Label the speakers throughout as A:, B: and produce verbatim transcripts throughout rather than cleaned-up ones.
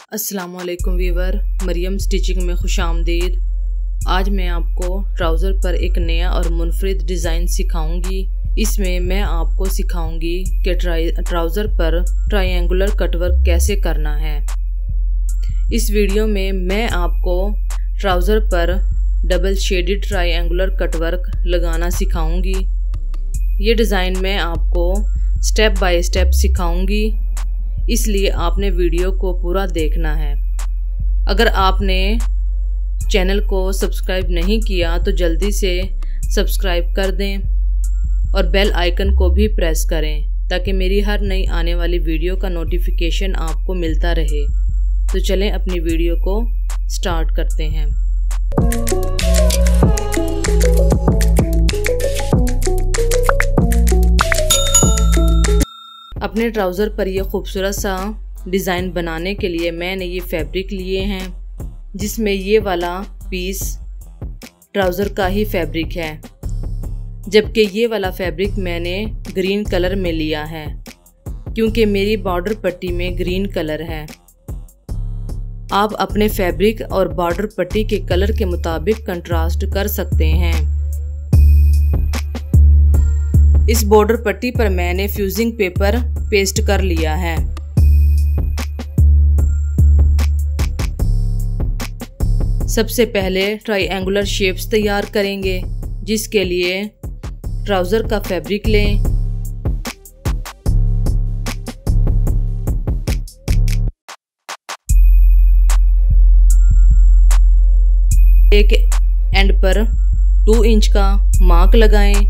A: अस्सलामुअलैकुम Weaver, Maryam stitching में खुश आमदीद। आज मैं आपको ट्राउज़र पर एक नया और मुनफरिद डिज़ाइन सिखाऊंगी। इसमें मैं आपको सिखाऊंगी कि ट्राउज़र पर ट्रायंगुलर कटवर्क कैसे करना है। इस वीडियो में मैं आपको ट्राउज़र पर डबल शेडेड ट्रायंगुलर कटवर्क लगाना सिखाऊंगी। ये डिज़ाइन मैं आपको स्टेप बाय स्टेप सिखाऊंगी, इसलिए आपने वीडियो को पूरा देखना है। अगर आपने चैनल को सब्सक्राइब नहीं किया तो जल्दी से सब्सक्राइब कर दें और बेल आइकन को भी प्रेस करें ताकि मेरी हर नई आने वाली वीडियो का नोटिफिकेशन आपको मिलता रहे। तो चलें अपनी वीडियो को स्टार्ट करते हैं। अपने ट्राउज़र पर ये खूबसूरत सा डिज़ाइन बनाने के लिए मैंने ये फैब्रिक लिए हैं, जिसमें ये वाला पीस ट्राउज़र का ही फैब्रिक है, जबकि ये वाला फैब्रिक मैंने ग्रीन कलर में लिया है क्योंकि मेरी बॉर्डर पट्टी में ग्रीन कलर है। आप अपने फैब्रिक और बॉर्डर पट्टी के कलर के मुताबिक कंट्रास्ट कर सकते हैं। इस बॉर्डर पट्टी पर मैंने फ्यूजिंग पेपर पेस्ट कर लिया है। सबसे पहले ट्रायंगुलर शेप्स तैयार करेंगे, जिसके लिए ट्राउज़र का फैब्रिक लें। एक एंड पर टू इंच का मार्क लगाएं।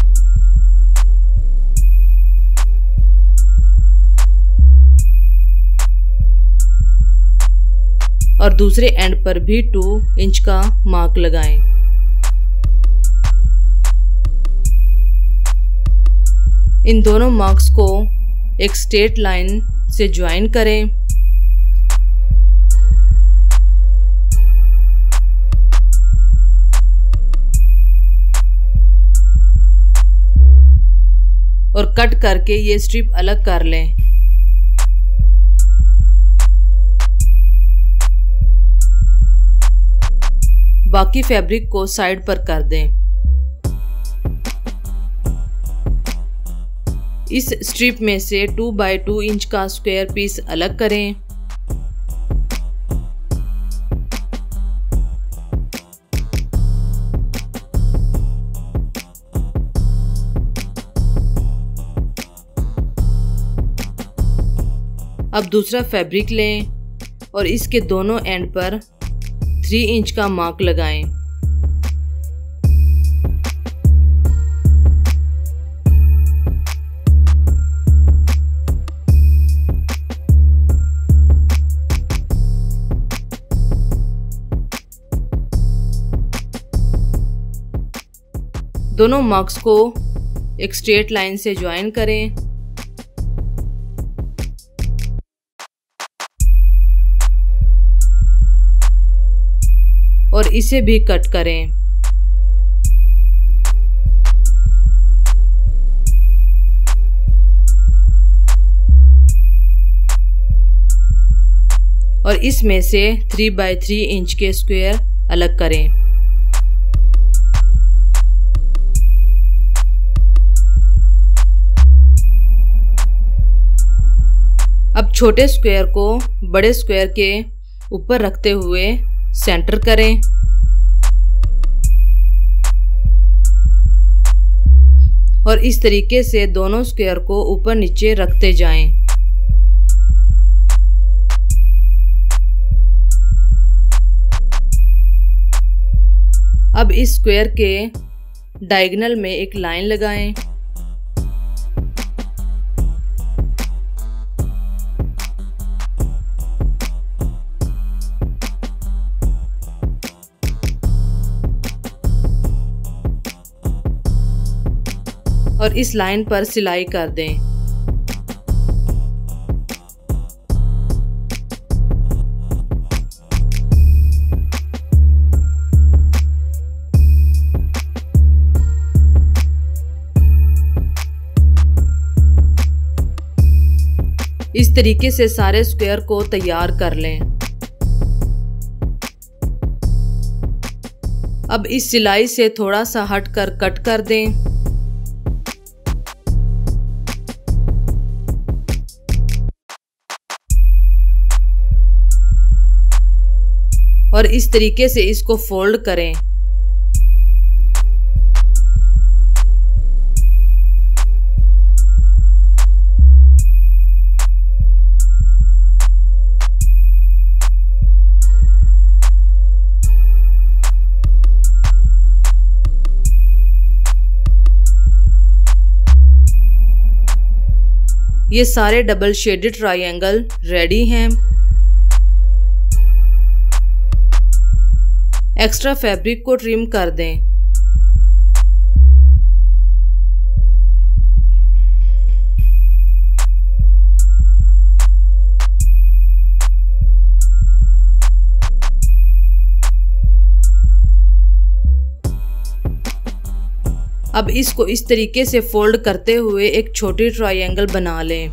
A: और दूसरे एंड पर भी टू इंच का मार्क लगाएं। इन दोनों मार्क्स को एक स्ट्रेट लाइन से ज्वाइन करें। और कट करके ये स्ट्रिप अलग कर लें। बाकी फैब्रिक को साइड पर कर दें। इस स्ट्रिप में से टू बाय टू इंच का स्क्वायर पीस अलग करें। अब दूसरा फैब्रिक लें और इसके दोनों एंड पर थ्री इंच का मार्क लगाएं। दोनों मार्क्स को एक स्ट्रेट लाइन से ज्वाइन करें। और इसे भी कट करें। और इसमें से थ्री बाय थ्री इंच के स्क्वायर अलग करें। अब छोटे स्क्वायर को बड़े स्क्वायर के ऊपर रखते हुए सेंटर करें। और इस तरीके से दोनों स्क्वायर को ऊपर नीचे रखते जाएं। अब इस स्क्वायर के डायगोनल में एक लाइन लगाएं। और इस लाइन पर सिलाई कर दें। इस तरीके से सारे स्क्वायर को तैयार कर लें। अब इस सिलाई से थोड़ा सा हटकर कट कर दें। और इस तरीके से इसको फोल्ड करें। ये सारे डबल शेडेड ट्रायंगल रेडी हैं। एक्स्ट्रा फैब्रिक को ट्रिम कर दें। अब इसको इस तरीके से फोल्ड करते हुए एक छोटी ट्रायंगल बना लें।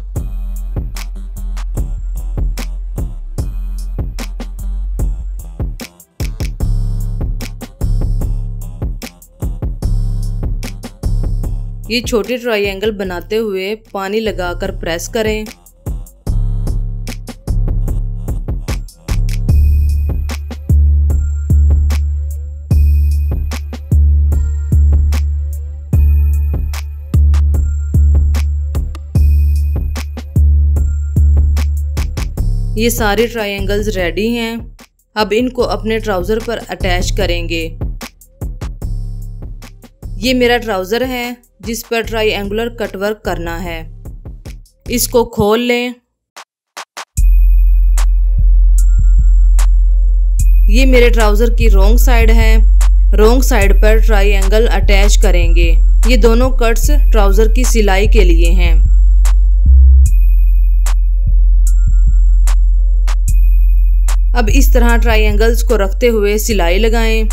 A: ये छोटी ट्रायंगल बनाते हुए पानी लगाकर प्रेस करें। ये सारे ट्रायंगल्स रेडी हैं। अब इनको अपने ट्राउज़र पर अटैच करेंगे। ये मेरा ट्राउज़र है जिस पर ट्रायंगुलर कटवर्क करना है। इसको खोल लें। ये मेरे ट्राउज़र की रोंग साइड है। रोंग साइड पर ट्रायंगल अटैच करेंगे। ये दोनों कट्स ट्राउज़र की सिलाई के लिए हैं। अब इस तरह ट्रायंगल्स को रखते हुए सिलाई लगाएं।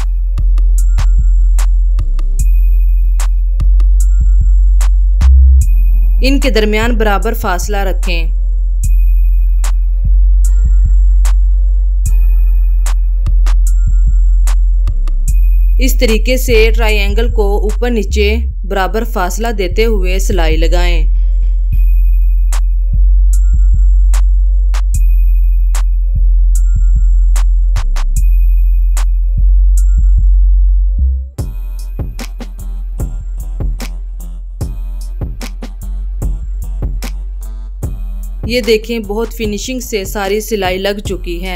A: इनके दरमियान बराबर फासला रखें। इस तरीके से ट्रायंगल को ऊपर नीचे बराबर फासला देते हुए सिलाई लगाएं। ये देखें, बहुत फिनिशिंग से सारी सिलाई लग चुकी है।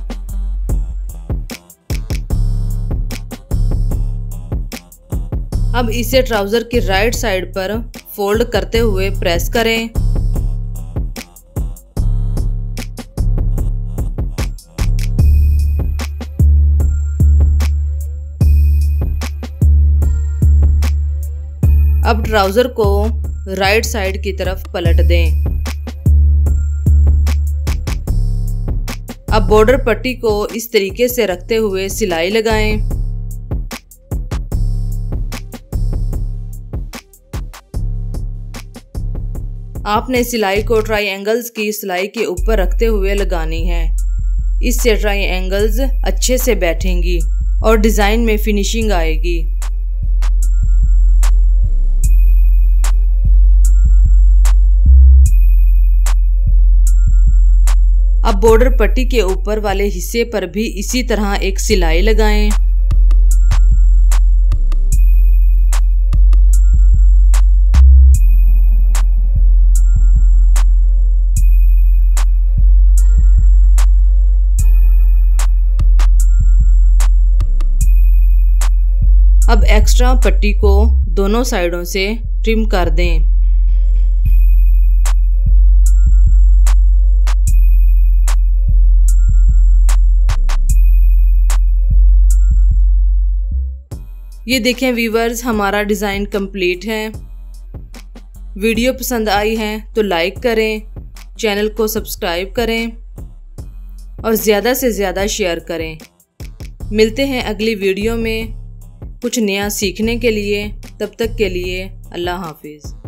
A: अब इसे ट्राउज़र की राइट साइड पर फोल्ड करते हुए प्रेस करें। अब ट्राउज़र को राइट साइड की तरफ पलट दें। अब बॉर्डर पट्टी को इस तरीके से रखते हुए सिलाई लगाएं। आपने सिलाई को ट्रायंगल्स की सिलाई के ऊपर रखते हुए लगानी है। इससे ट्रायंगल्स अच्छे से बैठेंगी और डिज़ाइन में फिनिशिंग आएगी। अब बॉर्डर पट्टी के ऊपर वाले हिस्से पर भी इसी तरह एक सिलाई लगाएं। अब एक्स्ट्रा पट्टी को दोनों साइडों से ट्रिम कर दें। ये देखें व्यूवर्स, हमारा डिज़ाइन कंप्लीट है। वीडियो पसंद आई है तो लाइक करें, चैनल को सब्सक्राइब करें और ज़्यादा से ज़्यादा शेयर करें। मिलते हैं अगली वीडियो में कुछ नया सीखने के लिए। तब तक के लिए अल्लाह हाफिज़।